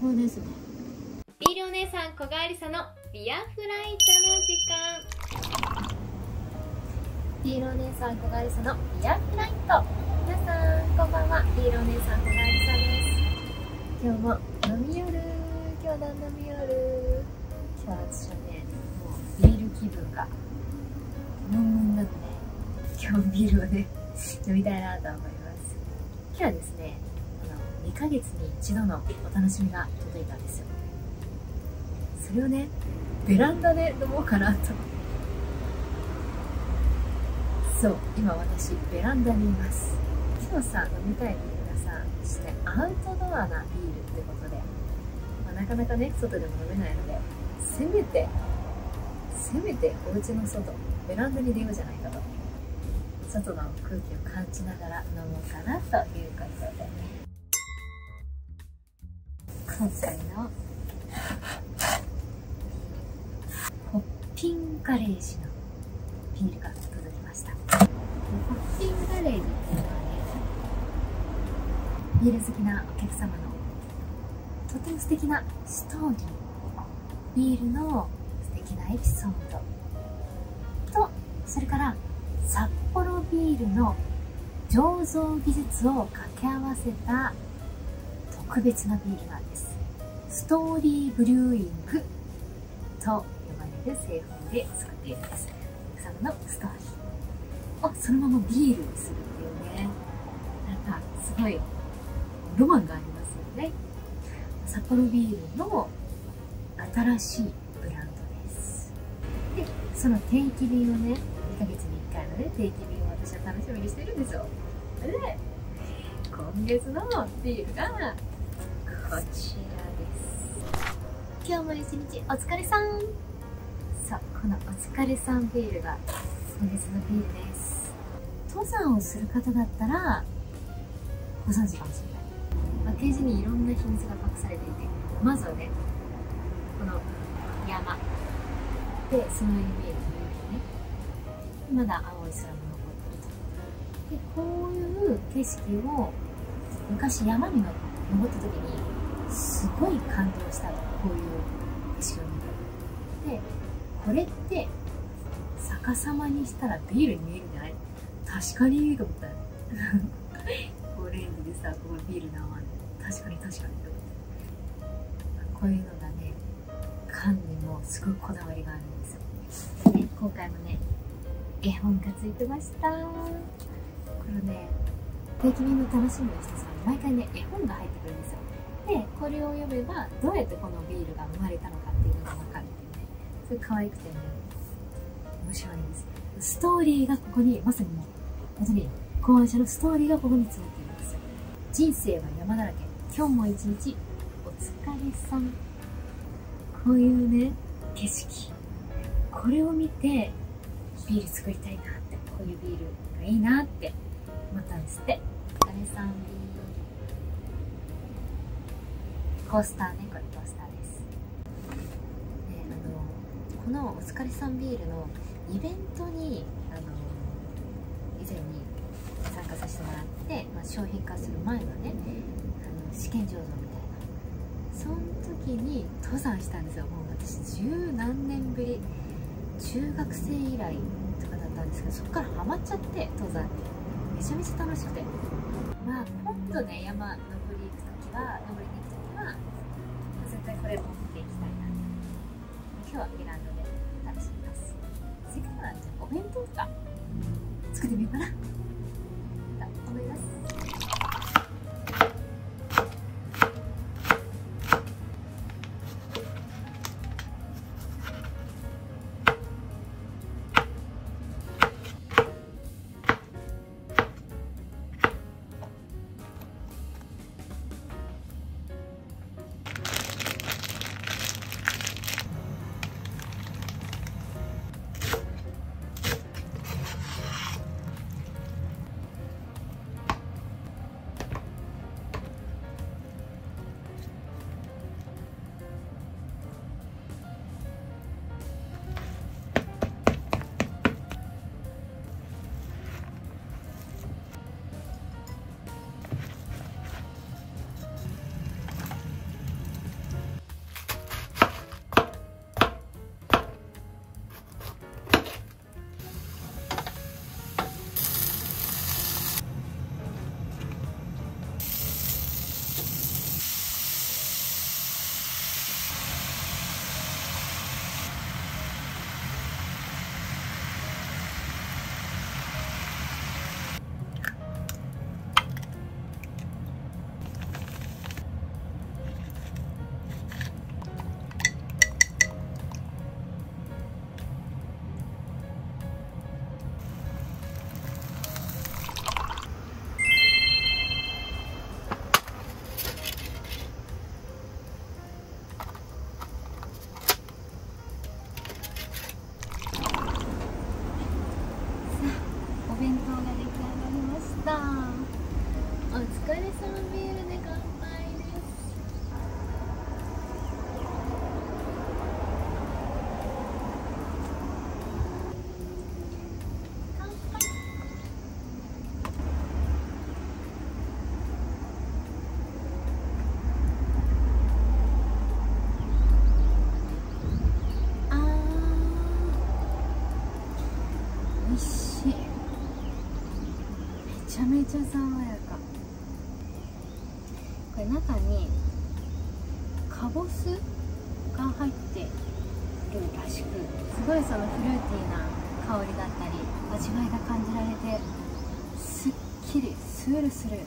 高ですね。 ビールお姉さん小川りさのビアフライトの時間。 ビールお姉さん小川りさのビアフライト。皆さんこんばんは。ビールお姉さん小川りさです。今日も飲み夜。今日の飲み夜。今日は私はね、もうビール気分がムンムンなので、今日ビールをね飲みたいなと思います。今日はですね、2ヶ月に一度のお楽しみが届いたんですよ。それをね、ベランダで飲もうかなと。そう、今私ベランダにいます。今日さ、飲みたいビールがさ、してアウトドアなビールってことで、なかなかね、外でも飲めないので、せめてお家の外、ベランダに出ようじゃないかと。外の空気を感じながら飲もうかなということで、今回のホッピンガレージのビールが届きました。ホッピンガレージっていうのはね、ビール好きなお客様のとても素敵なストーリー、ビールの素敵なエピソードと、それから札幌ビールの醸造技術を掛け合わせた特別なビールなんです。ストーリーブリューイングと呼ばれる製法で作っているんです。お客様のストーリーをそのままビールにするっていうね、なんかすごいロマンがありますよね。札幌ビールの新しいブランドです。で、その定期便をね、2ヶ月に1回のね、定期便を私は楽しみにしてるんですよ。で、今月のビールがこちらです。今日も一日お疲れさん。そう、このお疲れさんビールが今月のビールです。登山をする方だったらご存知かもしれない。パッケージにいろんな秘密が隠されていて、まずはね、この山で、その上に見える夕日ね、まだ青い空も残ってると。で、こういう景色を昔山に登った時にすごい感動したと。こういう景色を見て、で、これって逆さまにしたらビールに見えるんじゃない？確かにと思ったよオレンジでさ、ここビールの泡で、確かにと思って、こういうのがね、缶にもすごいこだわりがあるんですよ。で、今回もね、絵本がついてました。これね、定期便の楽しみの一つは毎回ね、絵本が入ってくるんですよ。で、これを読めばどうやってこのビールが生まれたのかっていうのが分かるっていうね、それ可愛くてね、面白いんです。ストーリーがここに、まさにもう本当に考案者のストーリーがここに詰まっているんですよ。人生は山だらけ、今日も一日お疲れさん。こういうね、景色、これを見てビール作りたいなって、こういうビールがいいなって思ったんですって。お疲れさんビールコースターね、これコースターです。で、このお疲れさんビールのイベントに以前に参加させてもらって、商品化する前のね、試験醸造みたいな、その時に登山したんですよ。もう私十何年ぶり、中学生以来とかだったんですけど、そこからハマっちゃって、登山にめちゃめちゃ楽しくて、今度ね、山登りに行く時は絶対これ持っていきたいな。今日はベランダで楽しみます。せっかくなんでお弁当とか作ってみようかなと思います。 ちゃめちゃ爽やか。これ中にかぼすが入ってるらしく、すごいそのフルーティーな香りだったり味わいが感じられて、すっきりスルスル飲め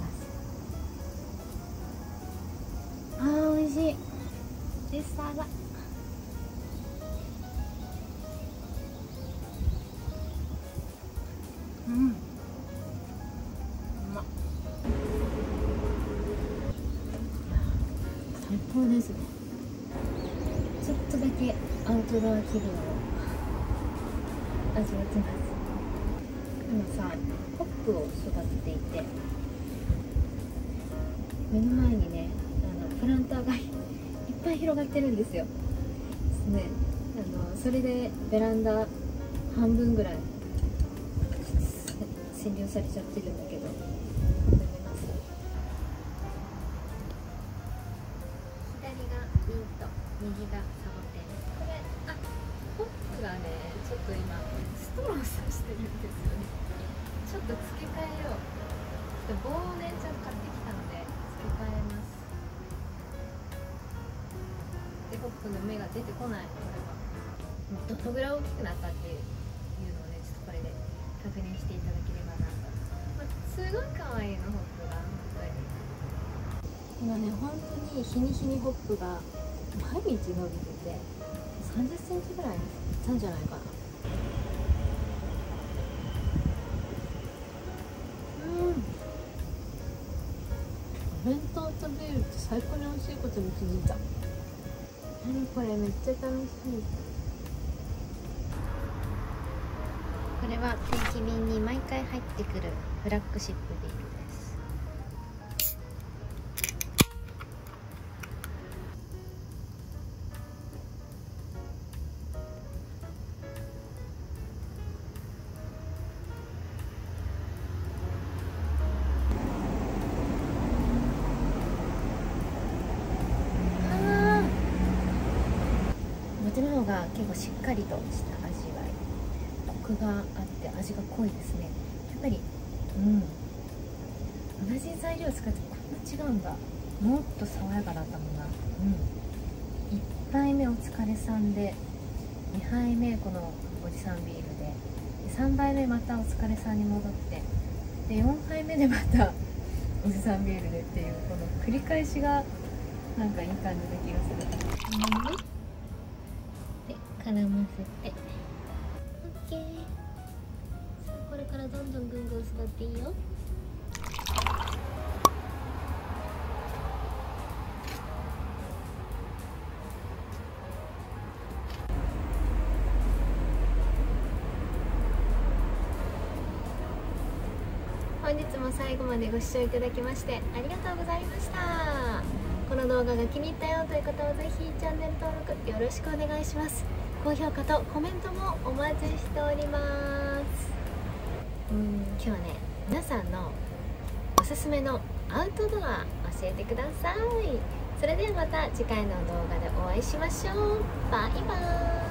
ます。美味しい。でさがうまっ、最高ですね。ちょっとだけアウトドア気分を味わってます。今さ、ホップを育てていて、目の前にね、プランターがいっぱい広がってるんですよ。ですね、それでベランダ半分ぐらい占領されちゃってるんだけど、左がミント、右がサボテン。これ、ホップがね、ちょっと今ストローさしてるんですよね。ちょっと付け替えよう。棒をね、ちゃんと買ってきたので付け替えます。で、ホップの芽が出てこない。これはどのぐらい大きくなったっていうのをね、ちょっとこれで確認していただければなと。すごい可愛いの、ホップが。今ね、本当に日に日にホップが毎日伸びてて、30センチぐらいいったんじゃないかな。お弁当食べると最高に美味しいことに気づいた。これめっちゃ楽しい。これは定期便に毎回入ってくるフラッグシップビールです。こっちの方が結構しっかりとした味わい、コクがあって味が濃いですね。やっぱり同じ材料を使ってこんな違うんだ。もっと爽やかだったもんな。1杯目お疲れさんで、2杯目このおじさんビールで、3杯目またお疲れさんに戻って、で4杯目でまたおじさんビールでっていう、この繰り返しがなんかいい感じな気がする。で絡ませて OK。 さあこれからどんどんぐんぐん育っていいよ。本日も最後までご視聴いただきましてありがとうございました。この動画が気に入ったよという方はぜひチャンネル登録よろしくお願いします。高評価とコメントもお待ちしております。今日はね、皆さんのおすすめのアウトドア教えてください。それではまた次回の動画でお会いしましょう。バイバーイ。